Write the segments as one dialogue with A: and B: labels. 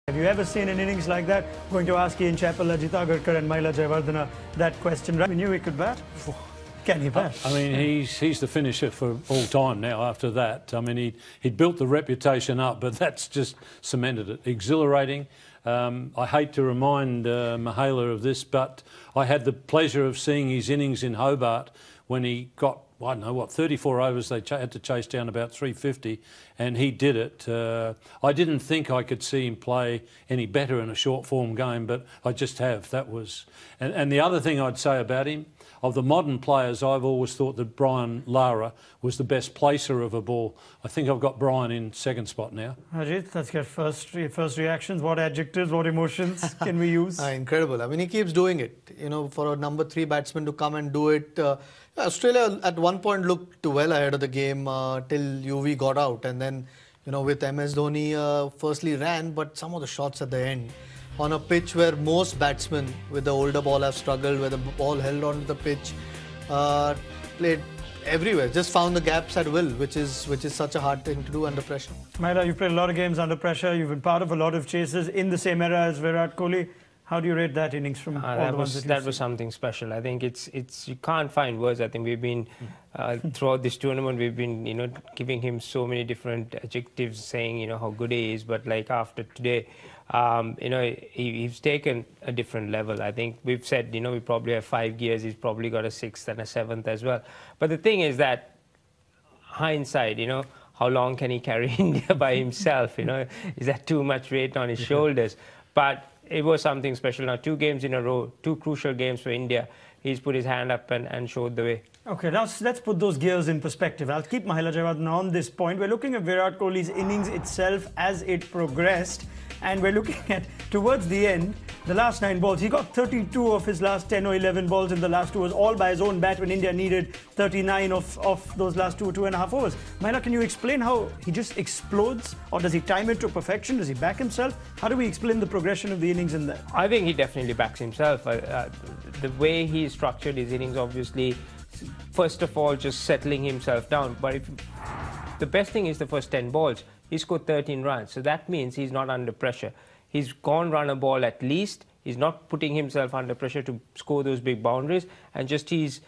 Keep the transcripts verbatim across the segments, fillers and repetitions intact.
A: Have you ever seen an innings like that? Going to ask Ian Chappell, Ajit Agarkar and Mahela Jayawardena that question. We knew he could bat. Can he bat?
B: I mean, he's he's the finisher for all time now after that. I mean, he, he'd built the reputation up, but that's just cemented it. Exhilarating. Um, I hate to remind uh, Mahela of this, but I had the pleasure of seeing his innings in Hobart when he got, I don't know, what, thirty-four overs. They ch had to chase down about three fifty, and he did it. Uh, I didn't think I could see him play any better in a short-form game, but I just have. That was... And, and the other thing I'd say about him, of the modern players, I've always thought that Brian Lara was the best placer of a ball. I think I've got Brian in second spot now.
A: Ajit, let's get first, re first reactions. What adjectives, what emotions can we use?
C: Uh, incredible. I mean, he keeps doing it. You know, for a number three batsman to come and do it. Uh, Australia at one point looked well ahead of the game uh, till U V got out. And then, you know, with M S Dhoni, uh, firstly ran, but some of the shots at the end, on a pitch where most batsmen with the older ball have struggled, where the ball held onto the pitch, uh, played everywhere, just found the gaps at will, which is which is such a hard thing to do under pressure.
A: Mahela, you've played a lot of games under pressure. You've been part of a lot of chases in the same era as Virat Kohli. How do you rate that innings from
D: uh,
A: all
D: that
A: the
D: was
A: ones that
D: that
A: you've
D: was
A: seen?
D: something special. I think it's it's you can't find words. I think we've been uh, throughout this tournament we've been you know giving him so many different adjectives, saying you know how good he is. But like after today, um, you know he, he's taken a different level. I think we've said you know we probably have five gears. He's probably got a sixth and a seventh as well. But the thing is that hindsight, you know. How long can he carry India by himself? You know, is that too much weight on his shoulders? But it was something special. Now, two games in a row, two crucial games for India. He's put his hand up and, and showed the way.
A: Okay, now let's put those gears in perspective. I'll keep Mahela Jayawardena on this point. We're looking at Virat Kohli's innings itself as it progressed. And we're looking at, towards the end, the last nine balls. He got thirty-two of his last ten or eleven balls in the last two overs, all by his own bat when India needed thirty-nine of, of those last two, two and a half overs. Mahela, can you explain how he just explodes? Or does he time it to perfection? Does he back himself? How do we explain the progression of the innings in there?
D: I think he definitely backs himself. Uh, uh, the way he structured his innings, obviously, first of all, just settling himself down. But if, the best thing is the first ten balls. He scored thirteen runs, so that means he's not under pressure. He's gone run a ball at least. He's not putting himself under pressure to score those big boundaries, and just he's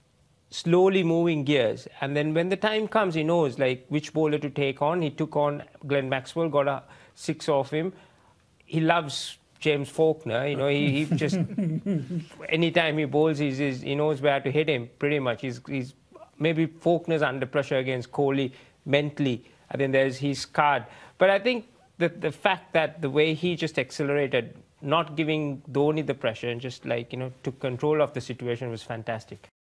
D: slowly moving gears. And then when the time comes, he knows like which bowler to take on. He took on Glenn Maxwell, got a six off him. He loves James Faulkner. You know, he, he just anytime he bowls, he's, he's, he knows where to hit him. Pretty much, he's, he's maybe Faulkner's under pressure against Kohli mentally. I think there's his card. But I think that the fact that the way he just accelerated, not giving Dhoni the pressure and just like, you know, took control of the situation was fantastic.